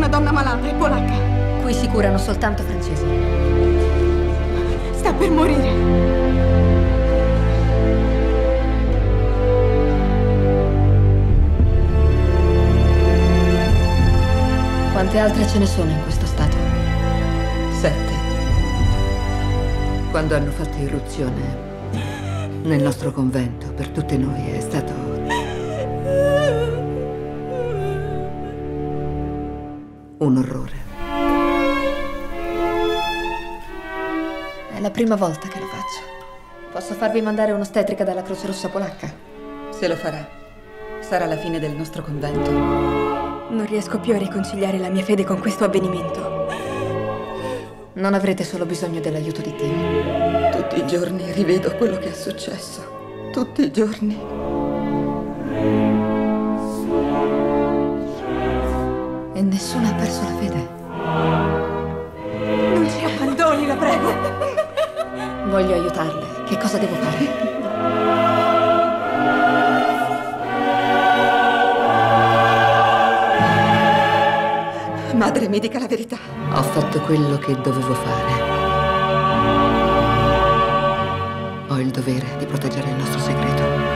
donna malata, è polacca. Qui si curano soltanto francesi. Sta per morire. Quante altre ce ne sono in questo stato? 7. Quando hanno fatto irruzione nel nostro convento, per tutte noi è stato un orrore. È la prima volta che lo faccio. Posso farvi mandare un'ostetrica dalla Croce Rossa polacca? Se lo farà, sarà la fine del nostro convento. Non riesco più a riconciliare la mia fede con questo avvenimento. Non avrete solo bisogno dell'aiuto di Dio. Tutti i giorni rivedo quello che è successo. Tutti i giorni. E nessuno ha perso la fede. Non ci abbandoni, la prego. Voglio aiutarle. Che cosa devo fare? Madre, mi dica la verità. Ho fatto quello che dovevo fare. Ho il dovere di proteggere il nostro segreto.